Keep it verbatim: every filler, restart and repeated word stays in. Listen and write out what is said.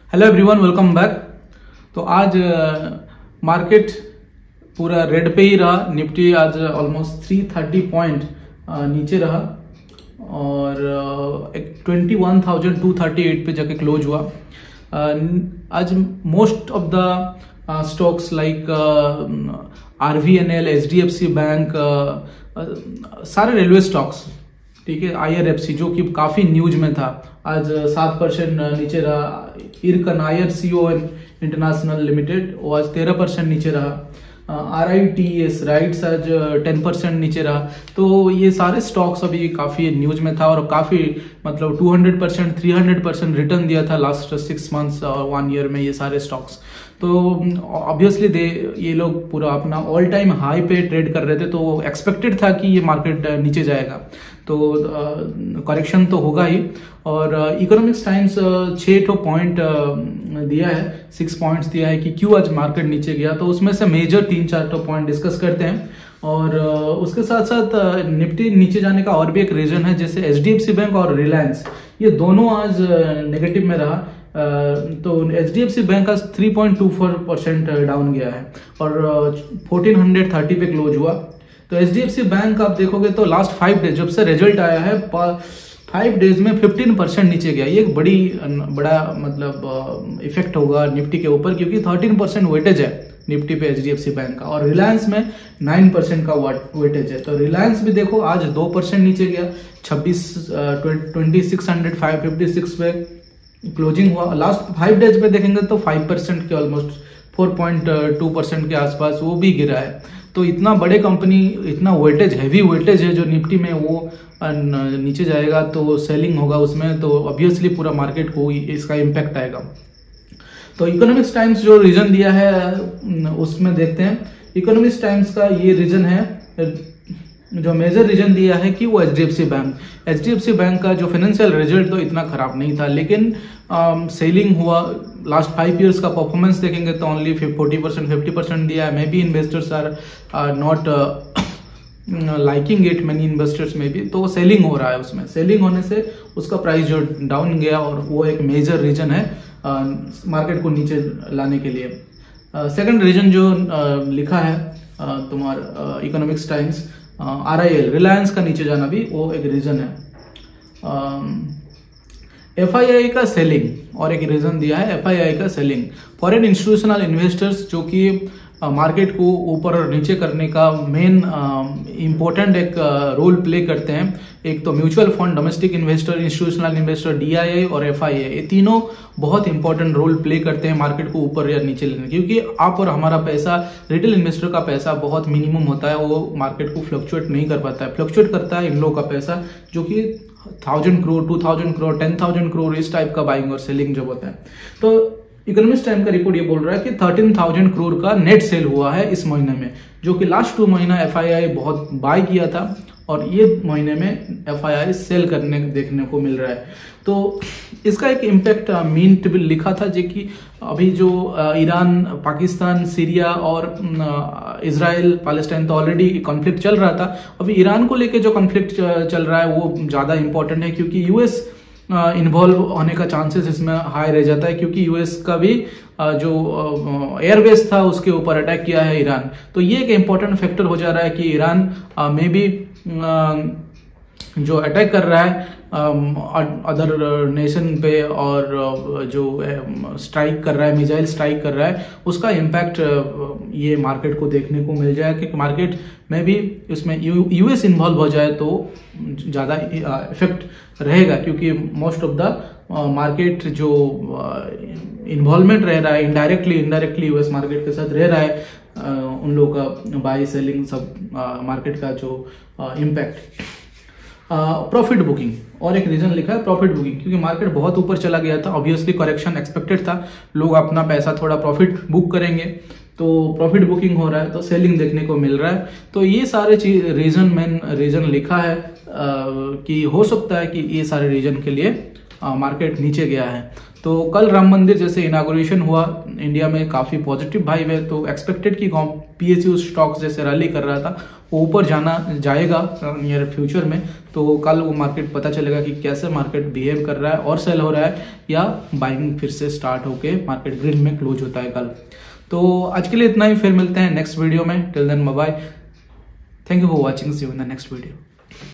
Hello everyone, welcome back. तो आज market पूरा रेड पे ही रहा। निफ्टी आज ऑलमोस्ट तीन सौ तीस पॉइंट नीचे रहा और एक twenty one thousand two thirty eight पे जाके क्लोज हुआ। आज most of the stocks like RVNL, HDFC bank, सारे रेलवे स्टॉक्स, ठीक है, आईआरएफसी जो कि काफी न्यूज में था, आज सात परसेंट नीचे रहा। इरकन आईआरसीओ इंटरनेशनल लिमिटेड वो आज तेरह परसेंट नीचे रहा। R I T S RITES आज टेन परसेंट नीचे रहा। तो ये सारे स्टॉक्स अभी काफी न्यूज में था और काफी मतलब two hundred percent three hundred percent return दिया था लास्ट सिक्स मंथ्स और वन ईयर में ये सारे स्टॉक्स। तो ऑब्वियसली दे ये लोग पूरा अपना ऑल टाइम हाई पे ट्रेड कर रहे थे, तो एक्सपेक्टेड था कि ये मार्केट नीचे जाएगा, तो करेक्शन तो होगा ही। और इकोनॉमिक्स टाइम्स छः ठो पॉइंट दिया है, सिक्स पॉइंट्स दिया है कि क्यों आज मार्केट नीचे गया। तो उसमें से मेजर तीन चार ठो पॉइंट डिस्कस करते हैं और उसके साथ साथ निफ्टी नीचे जाने का और भी एक रीजन है, जैसे एचडीएफसी बैंक और रिलायंस, ये दोनों आज नेगेटिव में रहा। तो एचडीएफसी बैंक आज three point two four percent down गया है और फोर्टीन थर्टी पे क्लोज हुआ। तो एचडीएफसी बैंक आप देखोगे तो लास्ट फाइव डेज जब से रिजल्ट आया है, फाइव डेज में फिफ्टीन परसेंट नीचे गया। ये एक बड़ी बड़ा मतलब इफेक्ट होगा निफ्टी के ऊपर, क्योंकि थर्टीन परसेंट वेटेज है निफ्टी पे एचडीएफसी बैंक का और रिलायंस में नाइन परसेंट का वेटेज है। तो रिलायंस भी देखो आज दो परसेंट नीचे गया, छब्बीस twenty six hundred five fifty six पे क्लोजिंग हुआ। लास्ट फाइव डेज पे देखेंगे तो फाइव परसेंट के almost four point two percent के आसपास वो भी गिरा है। तो इतना बड़े कंपनी, इतना वेटेज, हैवी वेटेज है जो निफ्टी में, वो नीचे जाएगा तो सेलिंग होगा उसमें, तो ऑब्वियसली पूरा मार्केट को इसका इम्पैक्ट आएगा। तो इकोनॉमिक्स टाइम्स जो रीजन दिया है उसमें देखते हैं। इकोनॉमिक्स टाइम्स का ये रीजन है, जो मेजर रीजन दिया है कि वो एचडीएफसी बैंक एचडीएफसी बैंक का जो फाइनेंशियल रिजल्ट तो इतना खराब नहीं था, लेकिन सेलिंग हुआ। लास्ट फाइव इयर्स का परफॉर्मेंस देखेंगे तो only forty percent fifty percent दिया है। Maybe investors are not liking it, many investors में भी, तो सेलिंग हो रहा है। उसमें सेलिंग होने से उसका प्राइस जो डाउन गया और वो एक मेजर रीजन है मार्केट uh, को नीचे लाने के लिए। सेकंड uh, रीजन जो uh, लिखा है uh, तुम्हारा Economics Times, R I L Reliance का नीचे जाना भी वो एक रीजन है। एफ आई आई का सेलिंग और एक रीजन दिया है, एफ आई आई का सेलिंग। फॉरेन इंस्टीट्यूशनल इन्वेस्टर्स जो कि मार्केट को ऊपर और नीचे करने का मेन इंपॉर्टेंट एक रोल प्ले करते हैं। एक तो mutual fund, domestic investor, institutional investor, D I I और एफ आई आई, ये तीनों बहुत इंपॉर्टेंट रोल प्ले करते हैं मार्केट को ऊपर या नीचे लेने, क्योंकि आप और हमारा पैसा, रिटेल इन्वेस्टर का पैसा बहुत मिनिमम होता है, वो मार्केट को फ्लक्चुएट नहीं कर पाता है। फ्लक्चुएट करता है इन लोगों का पैसा जो कि thousand crore, two thousand crore, ten thousand crore, इस टाइप का बाइंग और सेलिंग जब होता है। तो इकोनॉमिक्स टाइम का रिपोर्ट ये बोल रहा है कि थर्टीन थाउजेंड करोड़ का नेट सेल हुआ है इस महीने में, जो कि लास्ट टू महीना एफ आई आई बहुत बाय किया था और ये महीने में एफ आई आई सेल करने देखने को मिल रहा है। तो इसका एक इम्पैक्ट मीन टेबल लिखा था, जो कि अभी जो ईरान, पाकिस्तान, सीरिया और इजराइल, पैलेस्टाइन तो ऑलरेडी कॉन्फ्लिक्ट चल रहा था। अभी ईरान को लेके जो कॉन्फ्लिक्ट चल रहा है वो ज्यादा इंपॉर्टेंट है, क्योंकि यूएस इन्वॉल्व होने का चांसेस इसमें हाई रह जाता है, क्योंकि यूएस का भी जो एयरबेस था उसके ऊपर अटैक किया है ईरान। तो ये एक इम्पोर्टेंट फैक्टर हो जा रहा है कि ईरान में भी जो अटैक कर रहा है अदर नेशन पे और जो स्ट्राइक कर रहा है, मिसाइल स्ट्राइक कर रहा है, उसका इम्पैक्ट ये मार्केट को देखने को मिल जाए कि मार्केट में भी इसमें यूएस इन्वॉल्व हो जाए तो ज़्यादा इफेक्ट रहेगा, क्योंकि मोस्ट ऑफ द मार्केट जो इन्वॉल्वमेंट रह रहा है इनडायरेक्टली इनडायरेक्टली यूएस मार्केट के साथ रह रहा है, उन लोगों का बाई सेलिंग सब मार्केट का जो इम्पैक्ट। प्रॉफिट uh, बुकिंग और एक रीजन लिखा है, प्रॉफिट बुकिंग, क्योंकि मार्केट बहुत ऊपर चला गया था, ऑब्वियसली करेक्शन एक्सपेक्टेड था, लोग अपना पैसा थोड़ा प्रॉफिट बुक करेंगे, तो प्रॉफिट बुकिंग हो रहा है, तो सेलिंग देखने को मिल रहा है। तो ये सारे चीज रीजन, मेन रीजन लिखा है uh, कि हो सकता है कि ये सारे रीजन के लिए मार्केट uh, नीचे गया है। तो कल राम मंदिर जैसे इनागुरेशन हुआ इंडिया में, काफी पॉजिटिव वाइब है, तो एक्सपेक्टेड कि पीएसयू स्टॉक्स जैसे रैली कर रहा था ऊपर जाना जाएगा नियर फ्यूचर में, तो कल वो मार्केट पता चलेगा कि कैसे मार्केट बिहेव कर रहा है, और सेल हो रहा है या बाइंग फिर से स्टार्ट होके मार्केट ग्रीन में क्लोज होता है कल। तो आज के लिए इतना ही, फिर मिलते हैं नेक्स्ट वीडियो में। Till then bye bye, thank you for watching, see you in the next video.